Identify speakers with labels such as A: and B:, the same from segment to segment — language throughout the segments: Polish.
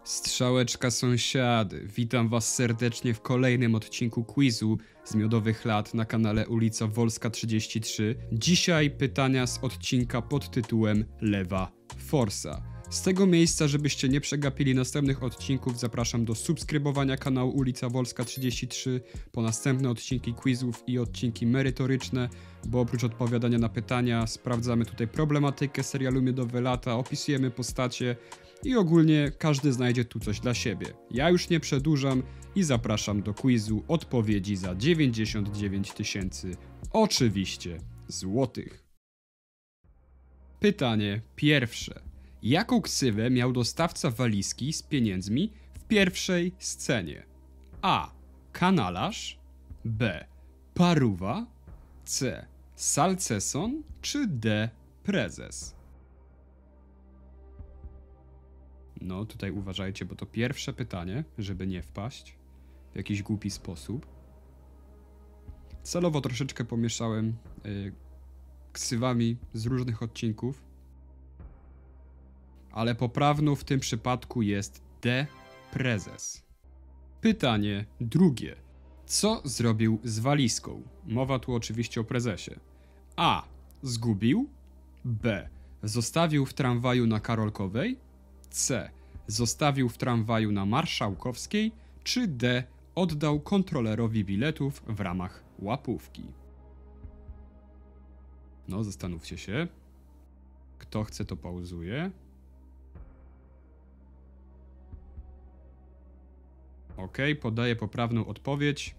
A: Strzałeczka sąsiady, witam was serdecznie w kolejnym odcinku quizu z Miodowych Lat na kanale Ulica Wolska 33. Dzisiaj pytania z odcinka pod tytułem Lewa Forsa. Z tego miejsca, żebyście nie przegapili następnych odcinków, zapraszam do subskrybowania kanału Ulica Wolska 33 po następne odcinki quizów i odcinki merytoryczne, bo oprócz odpowiadania na pytania sprawdzamy tutaj problematykę serialu Miodowe Lata, opisujemy postacie i ogólnie każdy znajdzie tu coś dla siebie. Ja już nie przedłużam i zapraszam do quizu odpowiedzi za 99 000 oczywiście złotych. Pytanie pierwsze. Jaką ksywę miał dostawca walizki z pieniędzmi w pierwszej scenie? A. Kanalarz, B. Paruwa, C. Salceson czy D. Prezes? No tutaj uważajcie, bo to pierwsze pytanie, żeby nie wpaść w jakiś głupi sposób. Celowo troszeczkę pomieszałem ksywami z różnych odcinków, ale poprawną w tym przypadku jest D. Prezes. Pytanie drugie. Co zrobił z walizką? Mowa tu oczywiście o prezesie. A. Zgubił. B. Zostawił w tramwaju na Karolkowej. C. Zostawił w tramwaju na Marszałkowskiej. Czy D. Oddał kontrolerowi biletów w ramach łapówki? No, zastanówcie się. Kto chce, to pauzuje. Ok, podaję poprawną odpowiedź.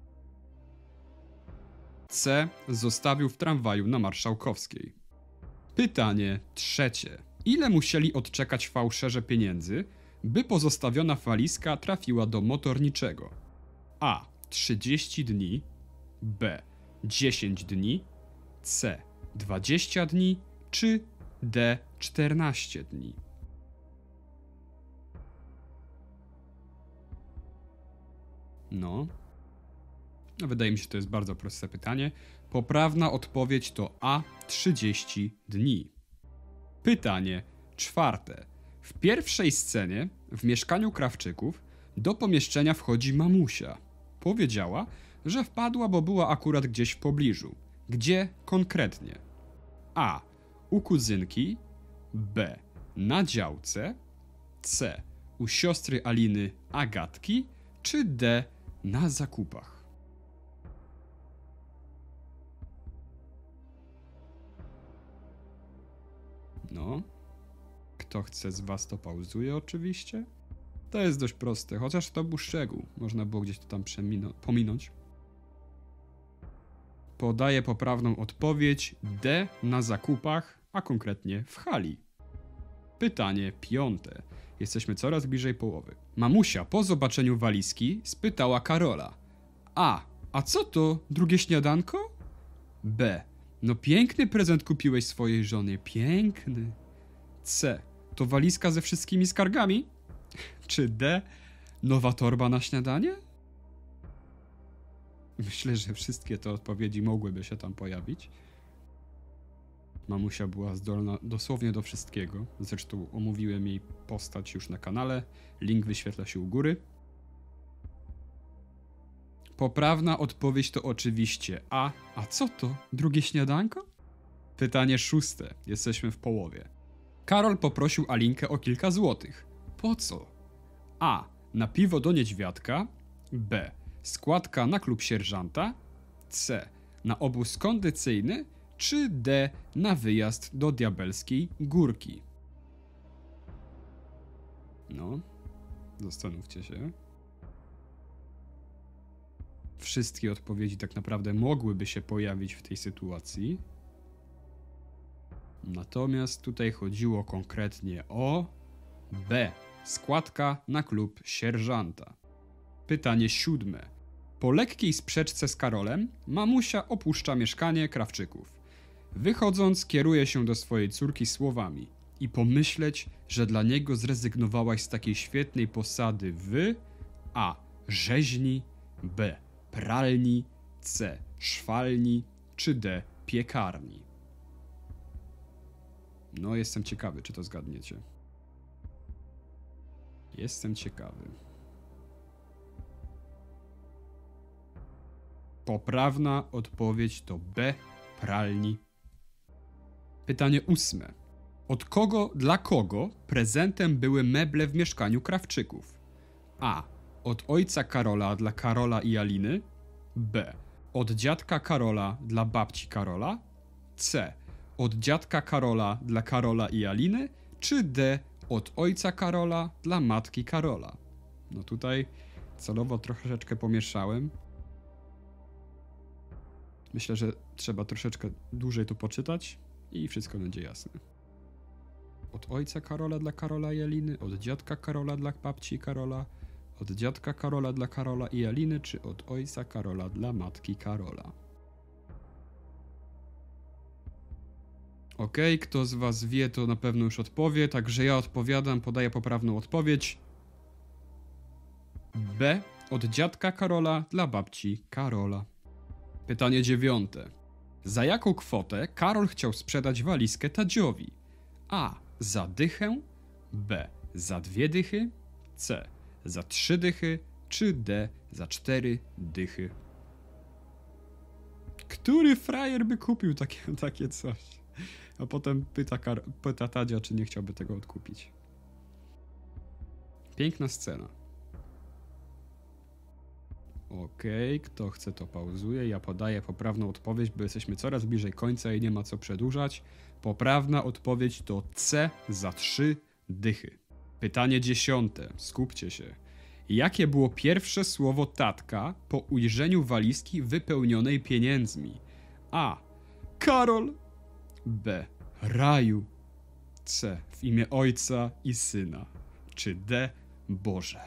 A: C. Zostawił w tramwaju na Marszałkowskiej. Pytanie trzecie. Ile musieli odczekać fałszerze pieniędzy, by pozostawiona walizka trafiła do motorniczego? A. 30 dni, B. 10 dni, C. 20 dni, czy D. 14 dni? No, wydaje mi się, że to jest bardzo proste pytanie. Poprawna odpowiedź to A. 30 dni. Pytanie czwarte. W pierwszej scenie w mieszkaniu Krawczyków do pomieszczenia wchodzi mamusia. Powiedziała, że wpadła, bo była akurat gdzieś w pobliżu. Gdzie konkretnie? A. U kuzynki, B. Na działce, C. U siostry Aliny Agatki, czy D. Na zakupach? No, kto chce z was, to pauzuje oczywiście. To jest dość proste, chociaż to był szczegół. Można było gdzieś to tam pominąć. Podaję poprawną odpowiedź D. Na zakupach, a konkretnie w hali. Pytanie piąte. Jesteśmy coraz bliżej połowy. Mamusia po zobaczeniu walizki spytała Karola. A co to? Drugie śniadanko? B. No piękny prezent kupiłeś swojej żonie. Piękny. C. To walizka ze wszystkimi skargami? Czy D. Nowa torba na śniadanie? Myślę, że wszystkie te odpowiedzi mogłyby się tam pojawić. Mamusia była zdolna dosłownie do wszystkiego. Zresztą omówiłem jej postać już na kanale. Link wyświetla się u góry. Poprawna odpowiedź to oczywiście A. A co to? Drugie śniadanko? Pytanie szóste. Jesteśmy w połowie. Karol poprosił Alinkę o kilka złotych. Po co? A. Na piwo do niedźwiadka. B. Składka na klub sierżanta. C. Na obóz kondycyjny. Czy D. Na wyjazd do Diabelskiej Górki? No, zastanówcie się. Wszystkie odpowiedzi tak naprawdę mogłyby się pojawić w tej sytuacji. Natomiast tutaj chodziło konkretnie o B. Składka na klub sierżanta. Pytanie siódme. Po lekkiej sprzeczce z Karolem, mamusia opuszcza mieszkanie Krawczyków. Wychodząc, kieruje się do swojej córki słowami: i pomyśleć, że dla niego zrezygnowałaś z takiej świetnej posady w A. Rzeźni, B. Pralni, C. Szwalni, czy D. Piekarni? No, jestem ciekawy, czy to zgadniecie. Jestem ciekawy. Poprawna odpowiedź to B. Pralni. Pytanie 8. Od kogo, dla kogo prezentem były meble w mieszkaniu Krawczyków? A. Od ojca Karola dla Karola i Aliny. B. Od dziadka Karola dla babci Karola. C. Od dziadka Karola dla Karola i Aliny. Czy D. Od ojca Karola dla matki Karola? No tutaj celowo troszeczkę pomieszałem. Myślę, że trzeba troszeczkę dłużej to poczytać i wszystko będzie jasne. Od ojca Karola dla Karola i Aliny, od dziadka Karola dla babci Karola, od dziadka Karola dla Karola i Aliny, czy od ojca Karola dla matki Karola? Okej, kto z was wie, to na pewno już odpowie, także ja odpowiadam, podaję poprawną odpowiedź. B. Od dziadka Karola dla babci Karola. Pytanie 9. Za jaką kwotę Karol chciał sprzedać walizkę Tadziowi? A. Za dychę. B. Za 2 dychy. C. Za 3 dychy. Czy D. Za 4 dychy? Który frajer by kupił takie coś? A potem pyta Tadzia, czy nie chciałby tego odkupić. Piękna scena. Okej, kto chce, to pauzuje. Ja podaję poprawną odpowiedź, bo jesteśmy coraz bliżej końca i nie ma co przedłużać. Poprawna odpowiedź to C. Za 3 dychy. Pytanie 10. Skupcie się. Jakie było pierwsze słowo tatka po ujrzeniu walizki wypełnionej pieniędzmi? A. Karol. B. Raju. C. W imię Ojca i Syna. Czy D. Boże.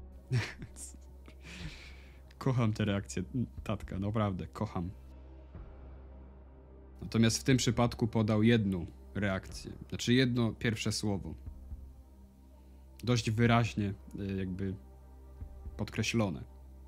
A: Kocham te reakcje tatka, naprawdę, kocham. Natomiast w tym przypadku podał jedną reakcję, znaczy jedno pierwsze słowo. Dość wyraźnie jakby podkreślone.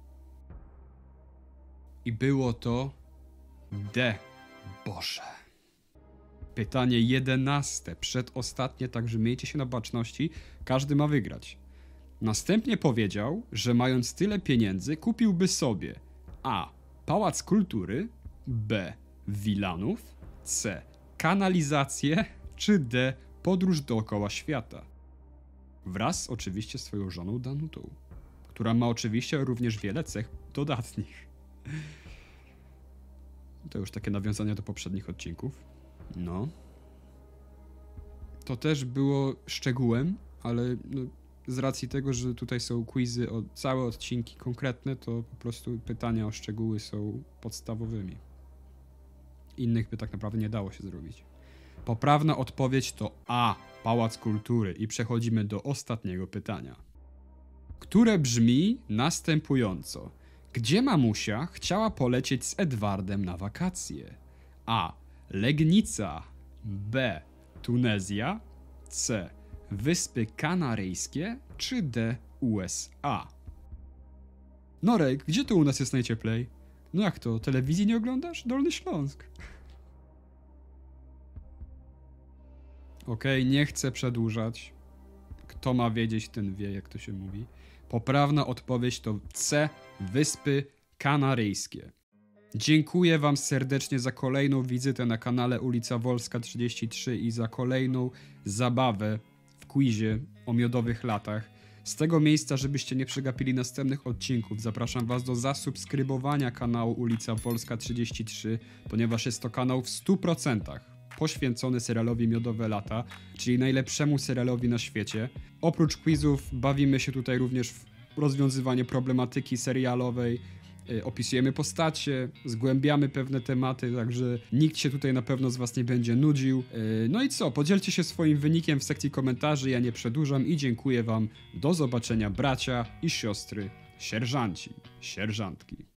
A: I było to D. Boże. Pytanie 11, przedostatnie, także miejcie się na baczności, każdy ma wygrać. Następnie powiedział, że mając tyle pieniędzy kupiłby sobie A. Pałac Kultury, B. Wilanów, C. Kanalizację, czy D. Podróż dookoła świata. Wraz oczywiście z swoją żoną Danutą, która ma oczywiście również wiele cech dodatnich. To już takie nawiązania do poprzednich odcinków. No. To też było szczegółem, ale no, z racji tego, że tutaj są quizy o całe odcinki konkretne, to po prostu pytania o szczegóły są podstawowymi. Innych by tak naprawdę nie dało się zrobić. Poprawna odpowiedź to A. Pałac Kultury i przechodzimy do ostatniego pytania, które brzmi następująco. Gdzie mamusia chciała polecieć z Edwardem na wakacje? A. Legnica. B. Tunezja. C. Wyspy Kanaryjskie. Czy D. USA? Norek, gdzie tu u nas jest najcieplej? No jak to, telewizji nie oglądasz? Dolny Śląsk. Okej, nie chcę przedłużać. Kto ma wiedzieć, ten wie, jak to się mówi. Poprawna odpowiedź to C. Wyspy Kanaryjskie. Dziękuję wam serdecznie za kolejną wizytę na kanale Ulica Wolska 33 i za kolejną zabawę w quizie o miodowych latach. Z tego miejsca, żebyście nie przegapili następnych odcinków, zapraszam was do zasubskrybowania kanału Ulica Wolska 33, ponieważ jest to kanał w 100% poświęcony serialowi Miodowe Lata, czyli najlepszemu serialowi na świecie. Oprócz quizów bawimy się tutaj również w rozwiązywanie problematyki serialowej, opisujemy postacie, zgłębiamy pewne tematy, także nikt się tutaj na pewno z was nie będzie nudził. No i co, podzielcie się swoim wynikiem w sekcji komentarzy, ja nie przedłużam i dziękuję wam. Do zobaczenia bracia i siostry, sierżanci, sierżantki.